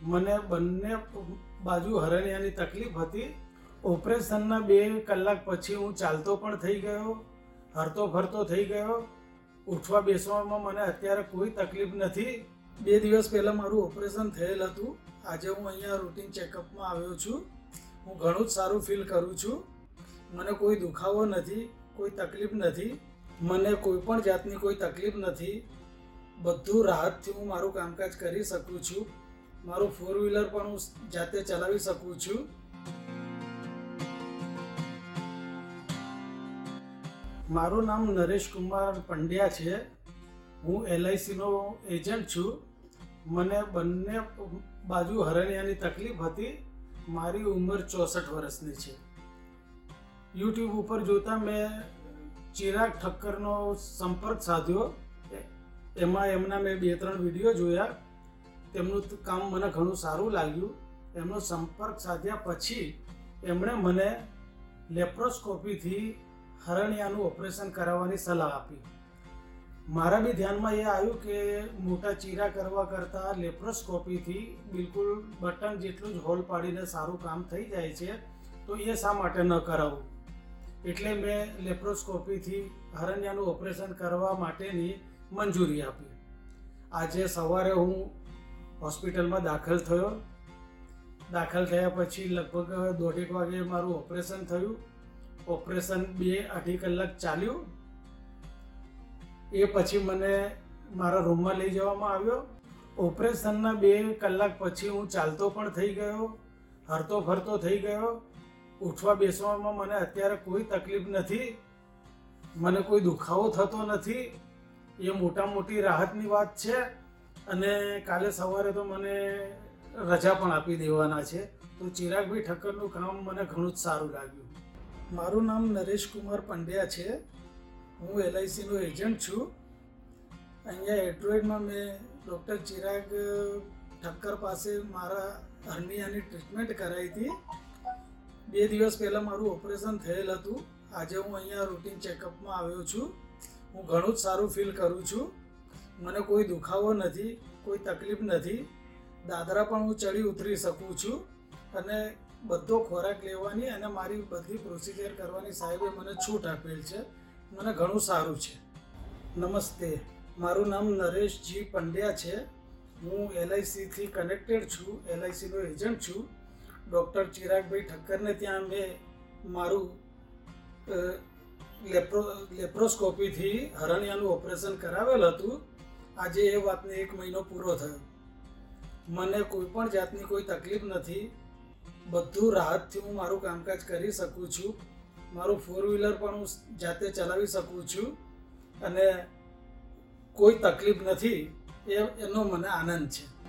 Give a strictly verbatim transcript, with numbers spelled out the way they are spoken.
મને બંને બાજુ હરણિયાની તકલીફ હતી. ઓપરેશનના બે કલાક પછી હું ચાલતો પણ થઈ ગયો, હરતો ફરતો થઈ ગયો. ઉઠવા બેસવામાં મને અત્યારે કોઈ તકલીફ નથી. બે દિવસ પહેલાં મારું ઓપરેશન થયેલ હતું. આજે હું અહીંયા રૂટીન ચેકઅપમાં આવ્યો છું. હું ઘણું જ સારું ફીલ કરું છું. મને કોઈ દુખાવો નથી, કોઈ તકલીફ નથી, મને કોઈ પણ જાતની કોઈ તકલીફ નથી. બધું રાહતથી હું મારું કામકાજ કરી શકું છું. મારું ફોર વ્હીલર પણ હું જાતે ચલાવી શકું છું. મારું નામ નરેશ કુમાર પંડ્યા છે. હું એલઆઈસીનો એજન્ટ છું. મને બંને બાજુ હરણિયાની તકલીફ હતી. મારી ઉંમર ચોસઠ વર્ષની છે. યુટ્યુબ ઉપર જોતાં મેં ચિરાગ ઠક્કરનો સંપર્ક સાધ્યો. એમાં એમના મેં બે ત્રણ વિડીયો જોયા. તેમનું કામ મને ઘણું સારું લાગ્યું. એમનો સંપર્ક સાધ્યા પછી એમણે મને લેપ્રોસ્કોપીથી હરણિયાનું ઓપરેશન કરાવવાની સલાહ આપી. મારા બી ધ્યાનમાં એ આવ્યું કે મોટા ચીરા કરવા કરતાં લેપ્રોસ્કોપીથી બિલકુલ બટન જેટલું જ હોલ પાડીને સારું કામ થઈ જાય છે, તો એ શા માટે ન કરાવવું. એટલે મેં લેપ્રોસ્કોપીથી હરણિયાનું ઓપરેશન કરવા માટેની મંજૂરી આપી. આજે સવારે હું હોસ્પિટલમાં દાખલ થયો. દાખલ થયા પછી લગભગ દોઢેક વાગે મારું ઓપરેશન થયું. ઓપરેશન બે અઢી કલાક ચાલ્યું. એ પછી મને મારા રૂમમાં લઈ જવામાં આવ્યો. ઓપરેશનના બે કલાક પછી હું ચાલતો પણ થઈ ગયો, હરતો ફરતો થઈ ગયો. ઉઠવા બેસવામાં મને અત્યારે કોઈ તકલીફ નથી, મને કોઈ દુખાવો થતો નથી. એ મોટા મોટી રાહતની વાત છે. અને કાલે સવારે તો મને રજા પણ આપી દેવાના છે. તો ચિરાગભાઈ ઠક્કરનું કામ મને ઘણું જ સારું લાગ્યું. મારું નામ નરેશ કુમાર પંડ્યા છે. હું એલઆઈસીનો એજન્ટ છું. અહીંયા એડ્રોઇડમાં મેં ડૉક્ટર ચિરાગ ઠક્કર પાસે મારા હરણિયાની ટ્રીટમેન્ટ કરાવી હતી. બે દિવસ પહેલાં મારું ઓપરેશન થયેલ હતું. આજે હું અહીંયા રૂટીન ચેકઅપમાં આવ્યો છું. હું ઘણું જ સારું ફીલ કરું છું. મને કોઈ દુખાવો નથી, કોઈ તકલીફ નથી. દાદરા પણ હું ચડી ઉતરી શકું છું. અને બધો ખોરાક લેવાની અને મારી બધી પ્રોસિજર કરવાની સાહેબે મને છૂટ આપેલ છે. મને ઘણું સારું છે. નમસ્તે, મારું નામ નરેશજી પંડ્યા છે. હું એલઆઈસીથી કનેક્ટેડ છું, એલઆઈસીનો એજન્ટ છું. ડૉક્ટર ચિરાગભાઈ ઠક્કરને ત્યાં મેં મારું લેપ્રો લેપ્રોસ્કોપીથી હરણિયાનું ઓપરેશન કરાવેલ હતું. આજે એ વાતને એક મહિનો પૂરો થયો. મને કોઈ પણ જાતની કોઈ તકલીફ નથી. બધું રાહતથી હું મારું કામકાજ કરી શકું છું. મારું ફોર વ્હીલર પણ હું જાતે ચલાવી શકું છું. અને કોઈ તકલીફ નથી. એ એનો મને આનંદ છે.